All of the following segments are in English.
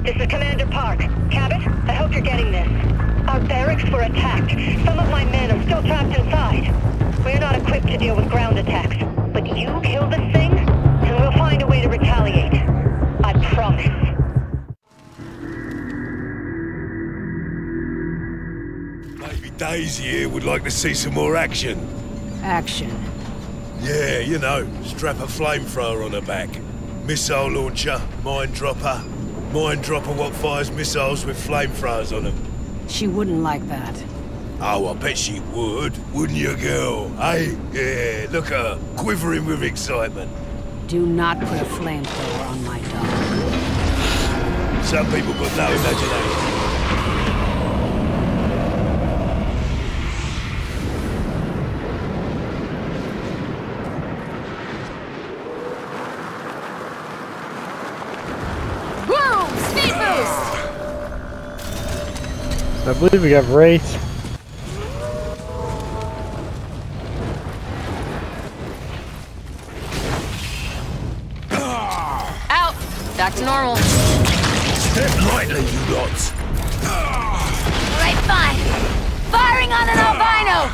This is Commander Park. Cabot, I hope you're getting this. Our barracks were attacked. Some of my men are still trapped inside. We're not equipped to deal with ground attacks. But you kill this thing, and we'll find a way to retaliate. I promise. Maybe Daisy here would like to see some more action. Action. Yeah, you know, strap a flamethrower on her back. Missile launcher, mine dropper what fires missiles with flamethrowers on them. She wouldn't like that. Oh, I bet she would, wouldn't you, girl? Hey? Yeah, look at her, quivering with excitement. Do not put a flamethrower on my dog. Some people got no imagination. I believe we got Wraith. Out! Back to normal. Step lightly, you lots. Right, fine. Firing on an albino!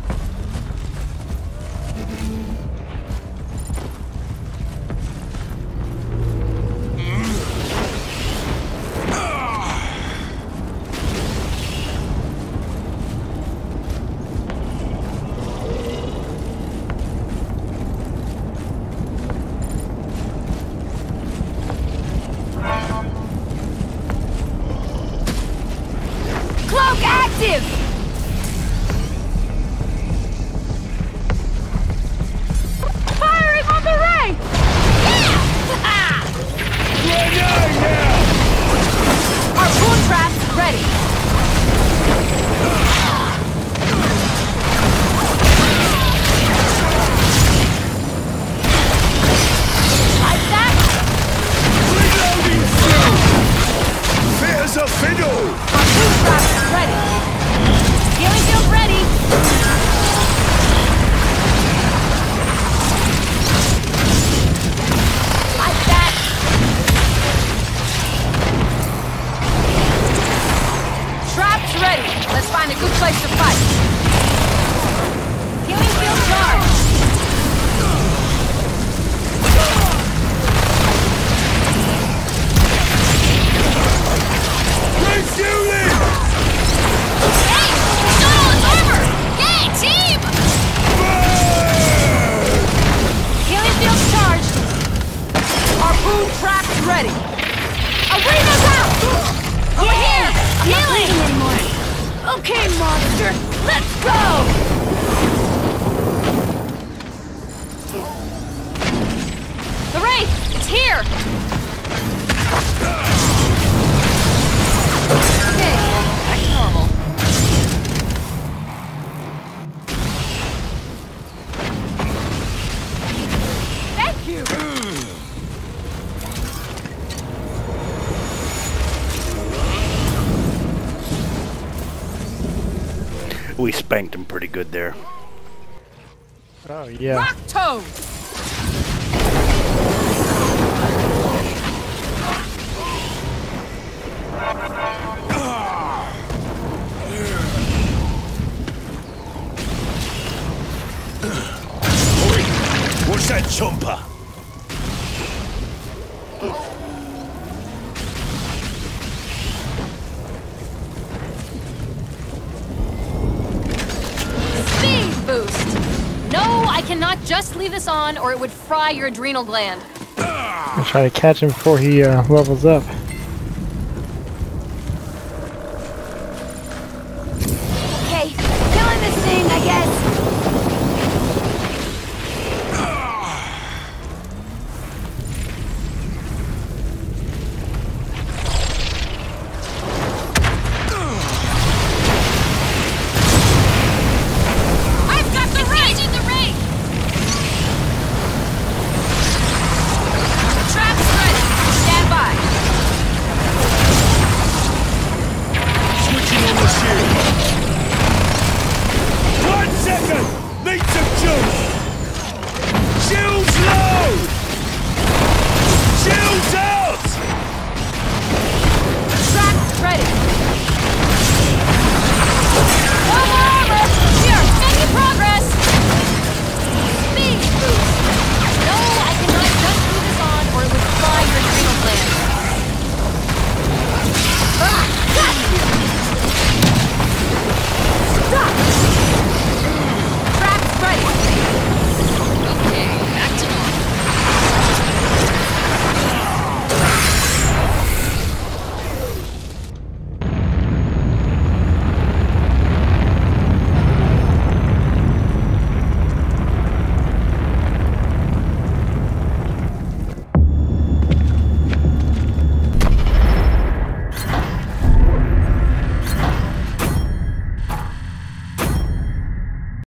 Cloak active! Firing on the ray! Yeah! Our boom trap's ready! Like that? Reloading! Fit as a fiddle! Our boom trap's ready! Healing field ready! Like that! Traps ready! Let's find a good place to fight! Healing field charged! Refueling! Hey! Stole his armor! Yay, team! Healing field charged! Our boom trap's ready! Arena's out! Over here! Healing! Okay, monster! Let's go! The Wraith! It's here! Okay, back to normal. Thank you! We spanked him pretty good there. Oh yeah. Rock Toad! Oi! What's that chomper? Speed boost! No, I cannot just leave this on or it would fry your adrenal gland. I'll try to catch him before he levels up.